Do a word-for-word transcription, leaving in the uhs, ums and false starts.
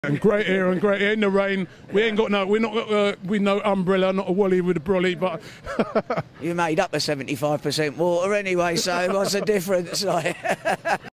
And great here and great here in the rain. We ain't got no, we're not got, uh, we no umbrella, not a wally with a brolly, but you made up the seventy-five percent water anyway, so what's the difference? Like